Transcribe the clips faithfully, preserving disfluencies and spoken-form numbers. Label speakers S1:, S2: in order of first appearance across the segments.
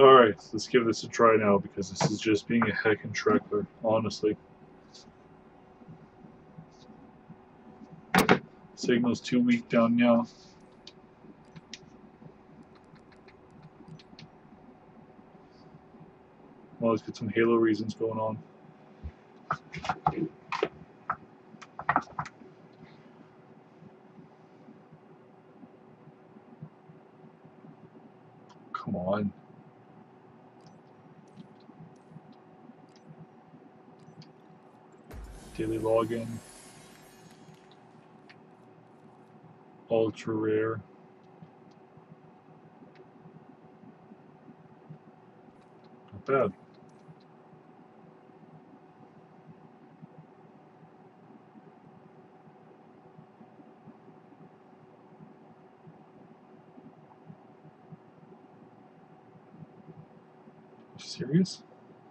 S1: Alright, let's give this a try now because this is just being a heckin' trekker, honestly. Signal's too weak down now. Well, let's get some Halo reasons going on. Come on. Daily login. Ultra rare. Not bad. Serious?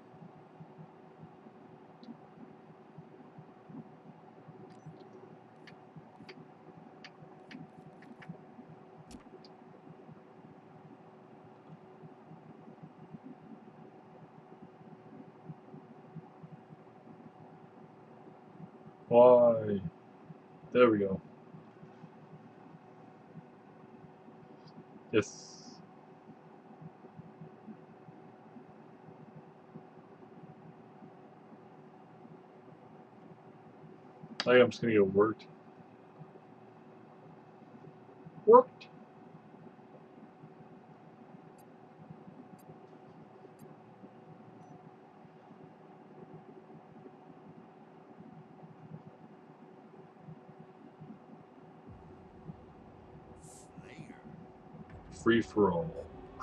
S1: Why? There we go. Yes. I think I'm just gonna get worked. Worked. Free for all.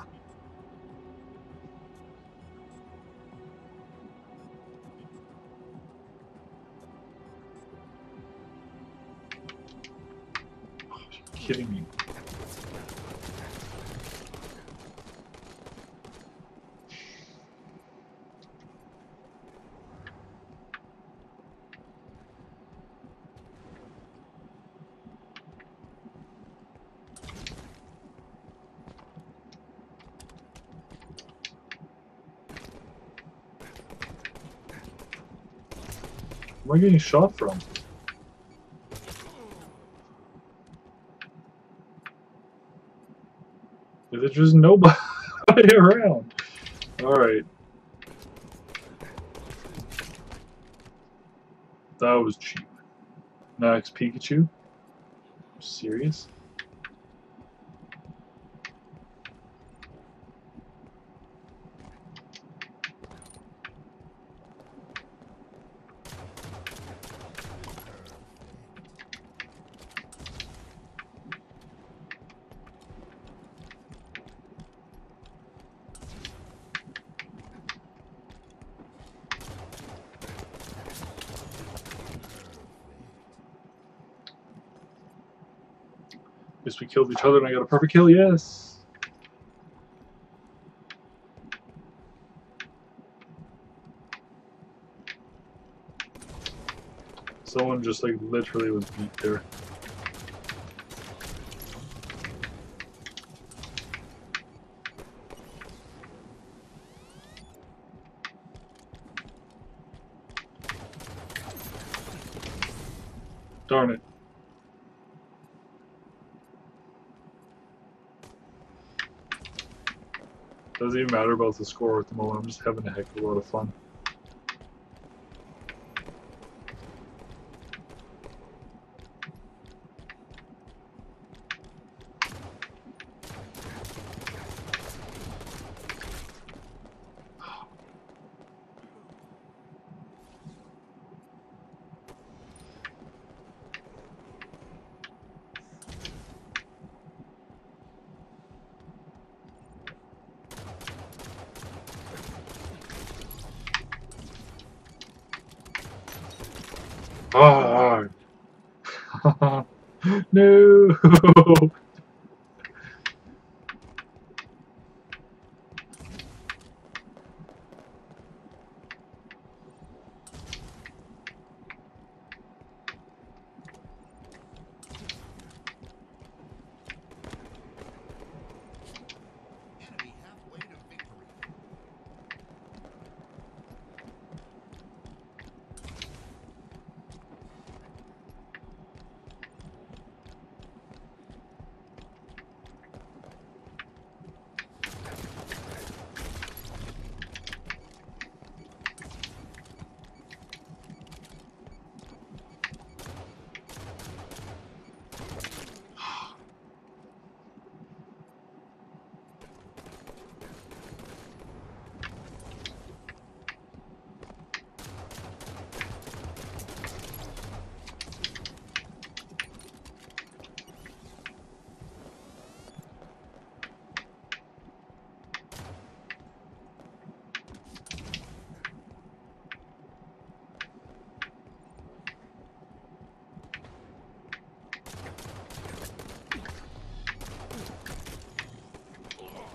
S1: Oh, are you kidding me? Where am I getting shot from? There's just nobody around. Alright. That was cheap. Max Pikachu? Serious? Guess we killed each other and I got a perfect kill, yes! Someone just like literally was beat there. Darn it. Doesn't even matter about the score at the moment, I'm just having a heck of a lot of fun. Ah! No!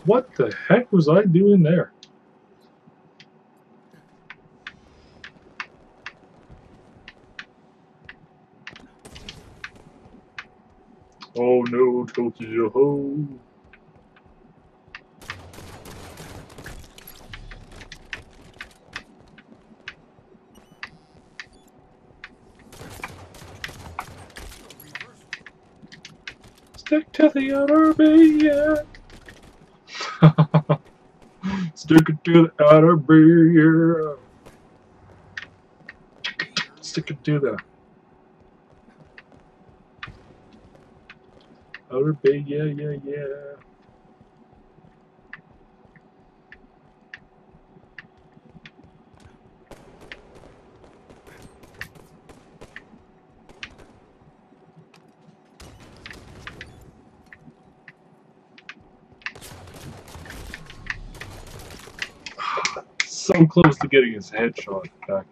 S1: What the heck was I doing there? Oh no, Tokyo ho! Stick to the outer bay, yeah. Stick it to the outer bay, yeah. Stick it to the outer bay, yeah, yeah, yeah. So close to getting his headshot back.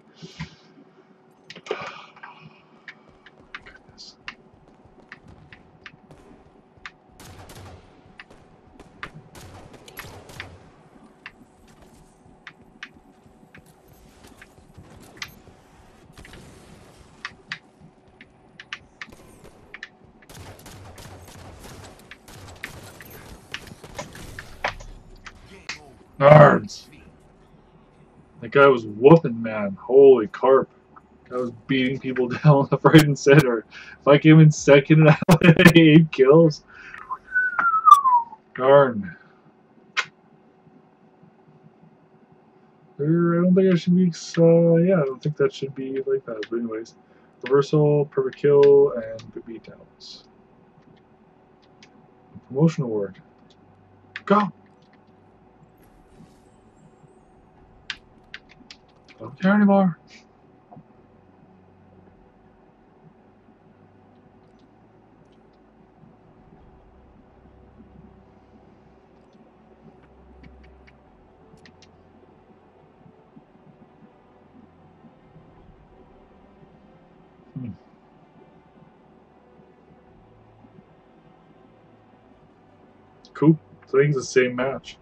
S1: Goodness. Arms. That guy was whooping, man. Holy carp. I was beating people down left, right, and center. If I came in second and I had eight kills, darn. I don't think I should be. Uh, yeah, I don't think that should be like that. But anyways, reversal, perfect kill, and good beatdowns. Promotion award. Go. I don't care anymore. Hmm. Cool. So I think it's the same match.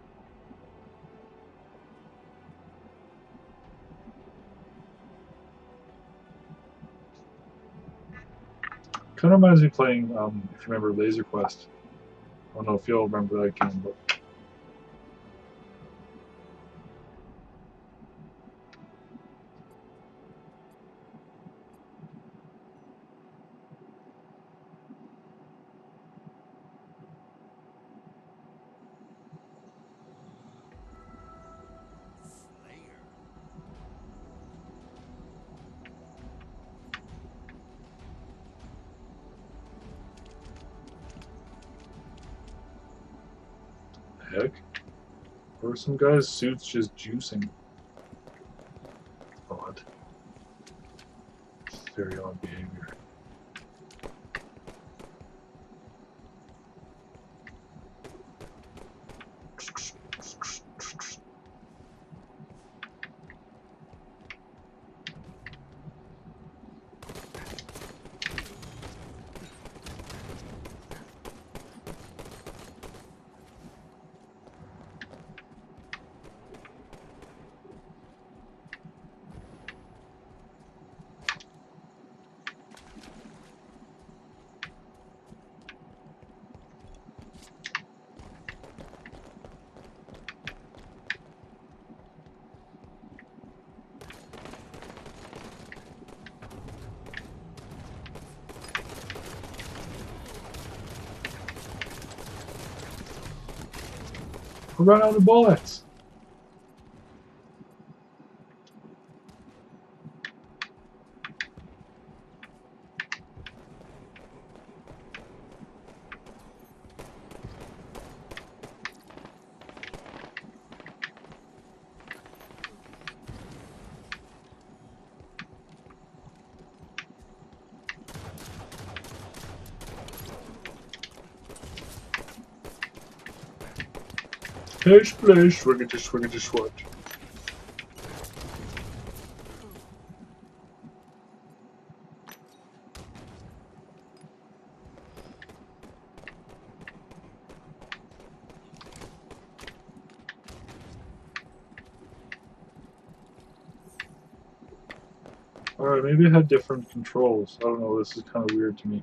S1: Kind of reminds me of playing, um, if you remember, Laser Quest. I don't know if you'll remember that game, but. Heck? Or some guy's suit's just juicing. Odd. Very odd behavior. I ran out of bullets. Splash, splash, swingity, swingity, swat. Alright, maybe it had different controls. I don't know, this is kind of weird to me.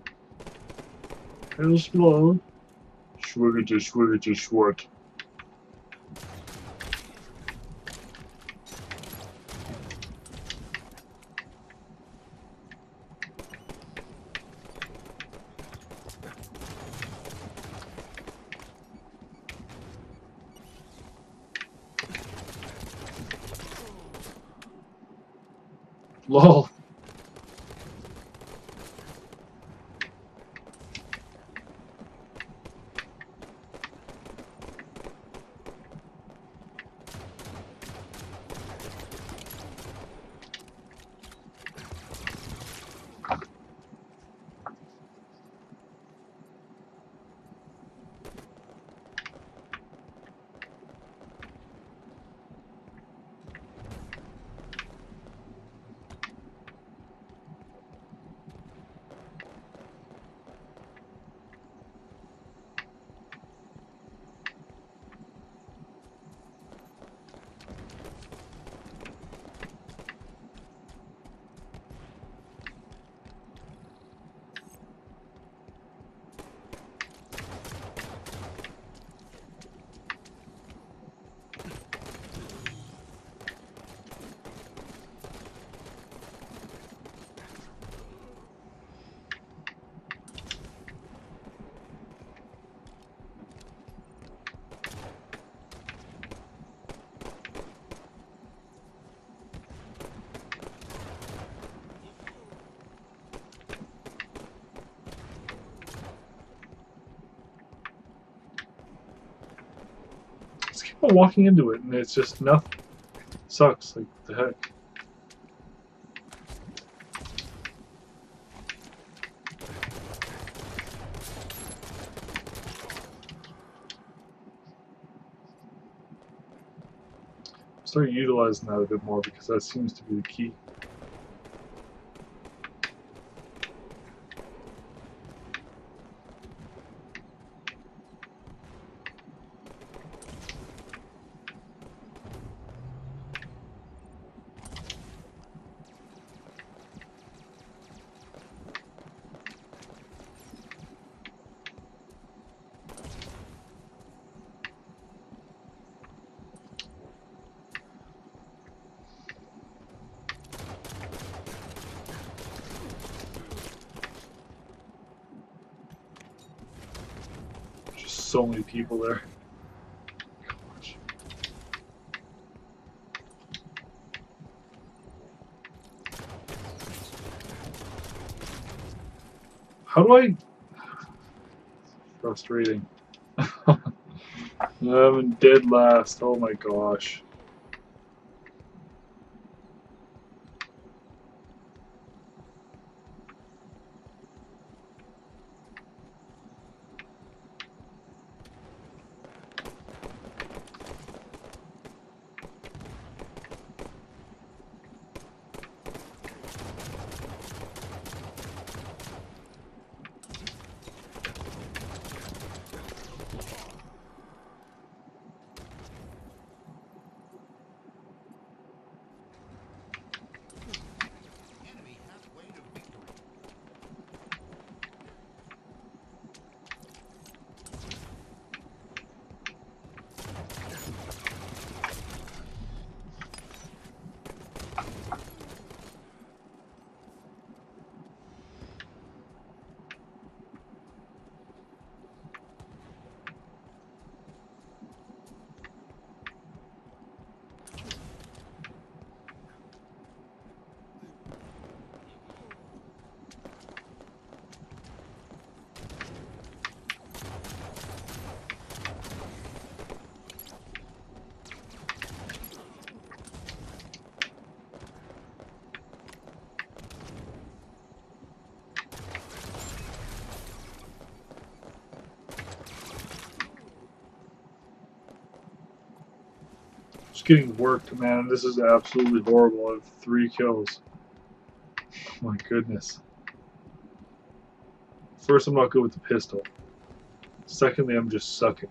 S1: Real slow. Schwiggerty, schwiggerty, schwart. Lol. Just keep on walking into it and it's just nothing. Sucks, like, what the heck. Start utilizing that a bit more because that seems to be the key. So many people there. Gosh. How do I... Frustrating. I'm dead last. Oh my gosh. Just getting worked, man. This is absolutely horrible. I have three kills. My goodness. First, I'm not good with the pistol. Secondly, I'm just sucking.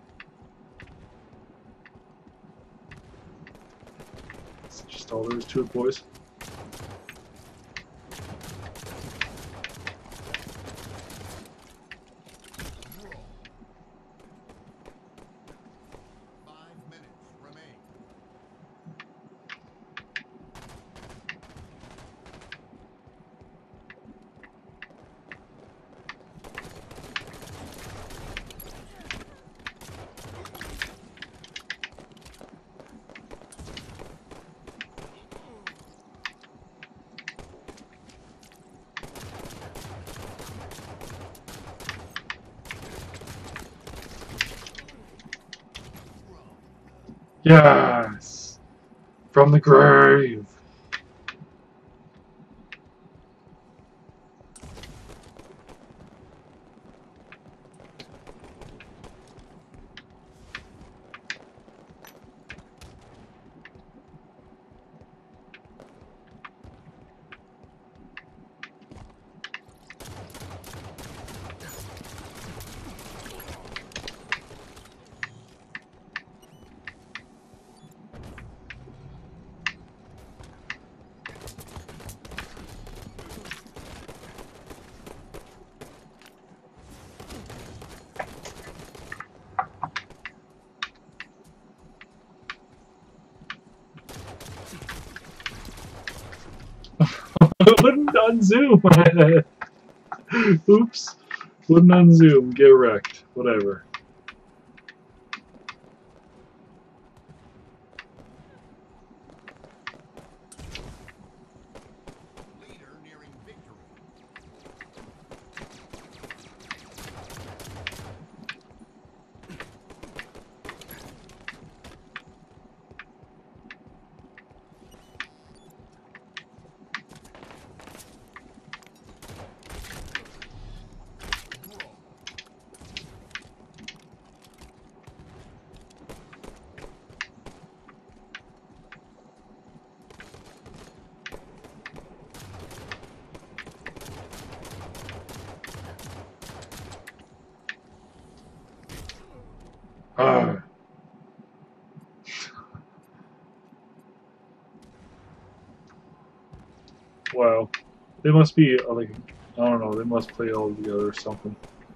S1: That's just all there is to it, boys. Yes! From the grave! Wouldn't unzoom! Oops. Wouldn't unzoom. Get wrecked. Whatever.
S2: Leader nearing victory.
S1: Ah. Wow. They must be, uh, like, I don't know, they must play all together or something.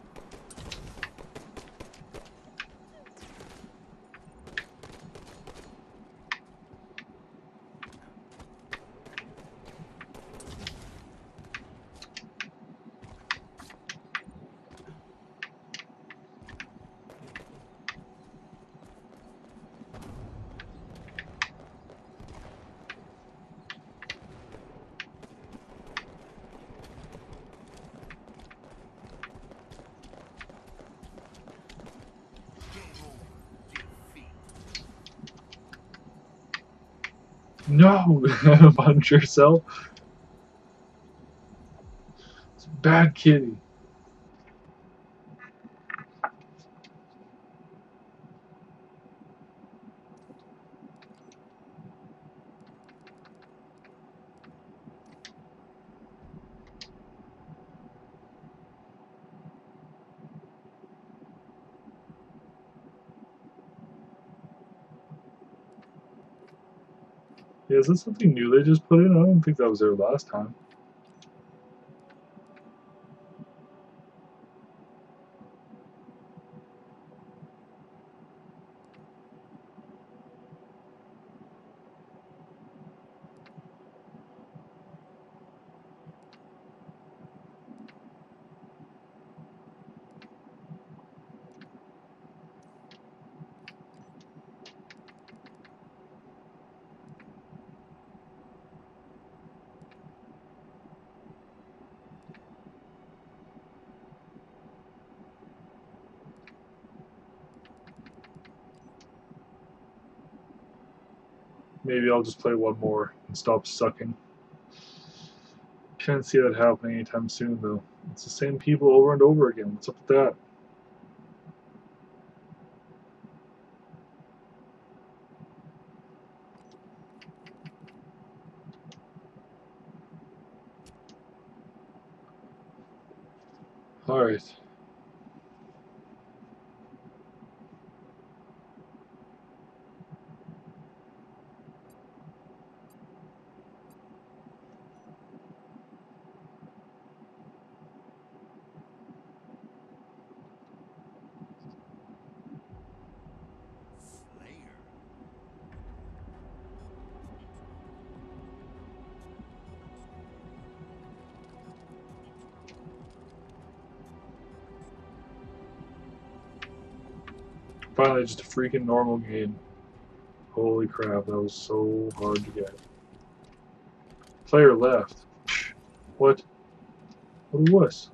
S1: No! Punch yourself. It's a bad kitty. Yeah, is this something new they just put in? I don't think that was there last time. Maybe I'll just play one more and stop sucking. Can't see that happening anytime soon, though. It's the same people over and over again. What's up with that? Alright.
S2: Slayer.
S1: Finally, just a freaking normal game. Holy crap, that was so hard to get. Player left. What? What was?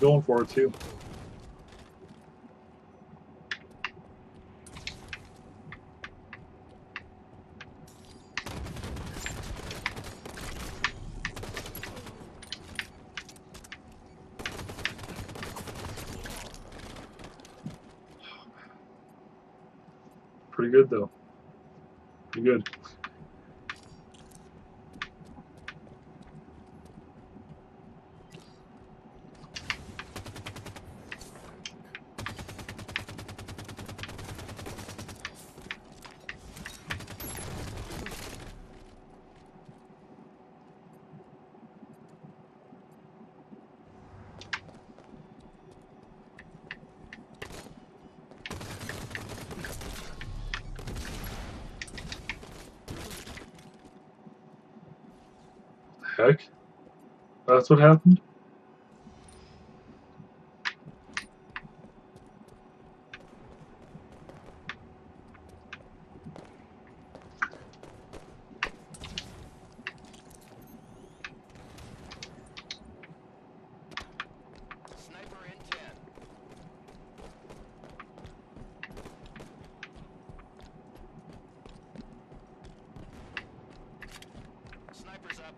S1: going for it too. Pretty good though. Pretty good. Heck? That's what happened?
S2: Sniper in ten. Sniper's up.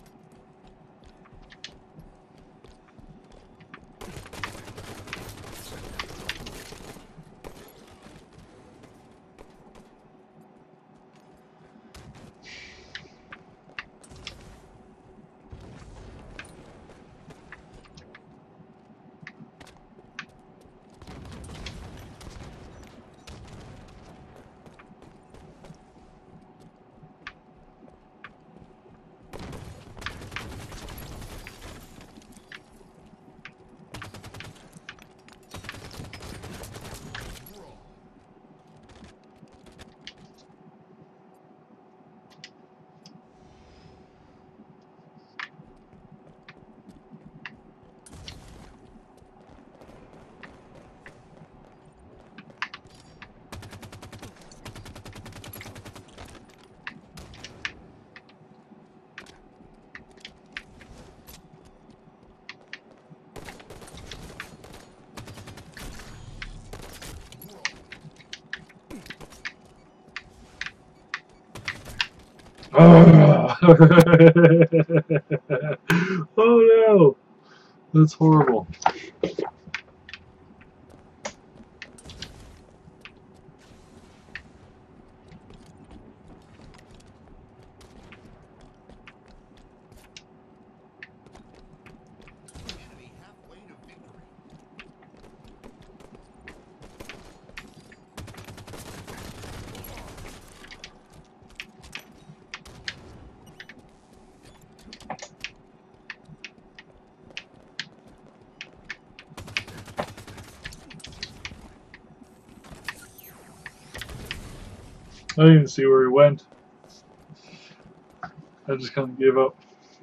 S1: Oh, oh no! That's horrible.
S2: Enemy halfway to victory.
S1: I didn't even see where he went. I just kind of gave up.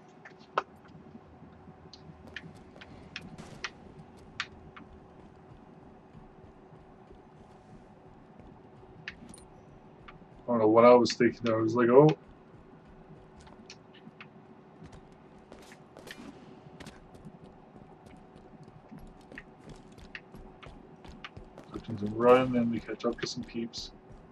S1: I don't know what I was thinking. I was like, oh. Looking to run and we catch up to some peeps.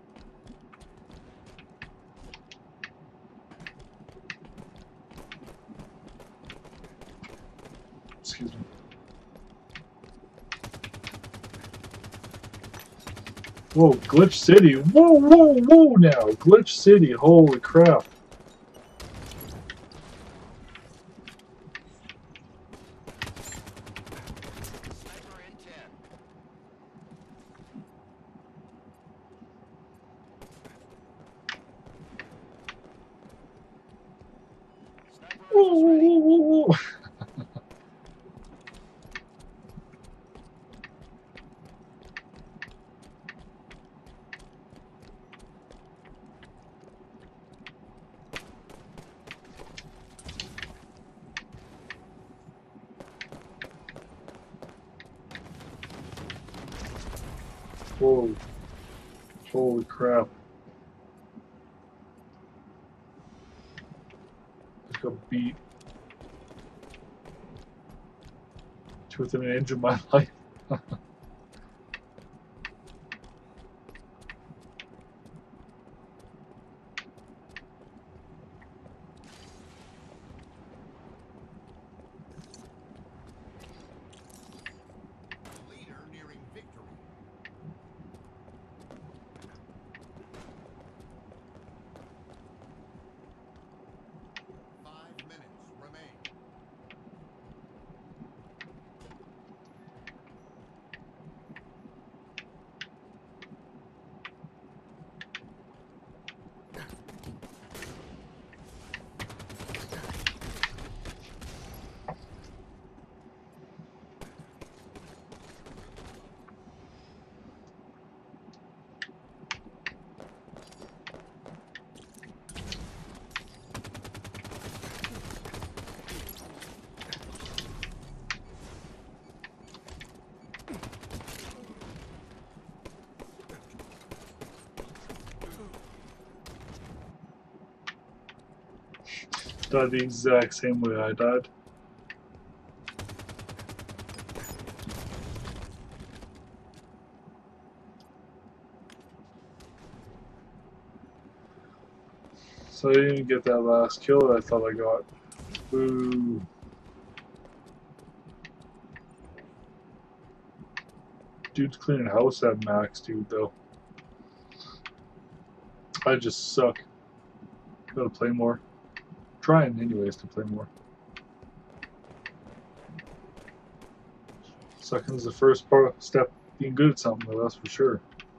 S1: Excuse me. Whoa, Glitch City. Whoa, whoa, whoa now. Glitch City. Holy crap.
S2: Sniper in ten. Sniper
S1: Whoa,
S2: rifle's
S1: whoa,
S2: ready.
S1: whoa, whoa, whoa. Whoa. Holy crap. Just got beat. to within an inch of my life.
S2: The leader nearing victory. Five minutes remain.
S1: Died the exact same way I died. So I didn't even get that last kill that I thought I got. Boo. Dude's cleaning house at max, dude, though. I just suck. Gotta play more. Trying, anyways, to play more. Sucking's the first part step being good at something, though, that's for sure.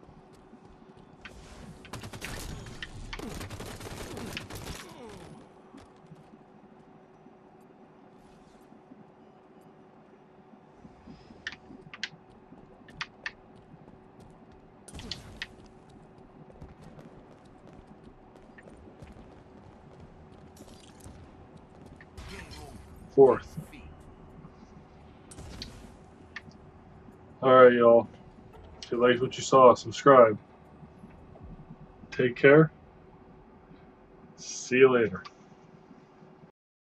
S1: Fourth. Alright, y'all. If you liked what you saw, subscribe. Take care. See you later.